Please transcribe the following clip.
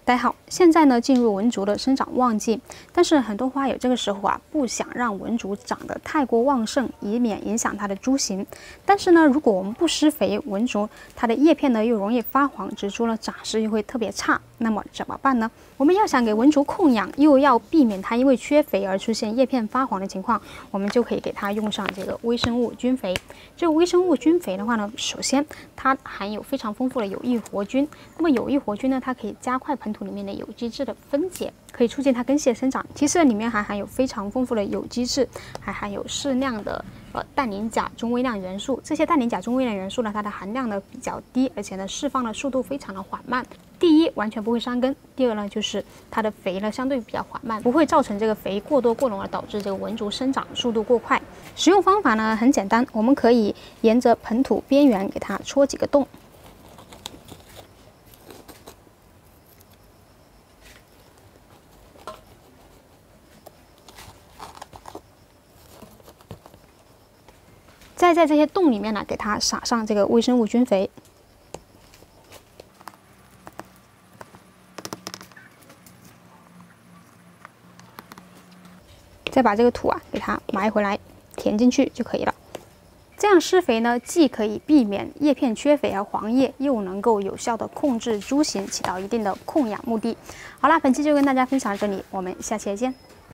大家好，现在呢进入文竹的生长旺季，但是很多花友这个时候啊不想让文竹长得太过旺盛，以免影响它的株型。但是呢，如果我们不施肥，文竹它的叶片呢又容易发黄，植株呢长势又会特别差。那么怎么办呢？我们要想给文竹控氧，又要避免它因为缺肥而出现叶片发黄的情况，我们就可以给它用上这个微生物菌肥。这个微生物菌肥的话呢，首先它含有非常丰富的有益活菌。那么有益活菌呢，它可以加快盆土里面的有机质的分解，可以促进它根系的生长。其次，里面还含有非常丰富的有机质，还含有适量的氮磷钾中微量元素。这些氮磷钾中微量元素呢，它的含量呢比较低，而且呢释放的速度非常的缓慢。第一，完全不会伤根；第二呢，就是它的肥呢相对比较缓慢，不会造成这个肥过多过浓而导致这个文竹生长速度过快。使用方法呢很简单，我们可以沿着盆土边缘给它戳几个洞。再在这些洞里面呢，给它撒上这个微生物菌肥。再把这个土啊给它埋回来，填进去就可以了。这样施肥呢，既可以避免叶片缺肥而黄叶，又能够有效的控制株型，起到一定的控氧目的。好啦，本期就跟大家分享到这里，我们下期再见。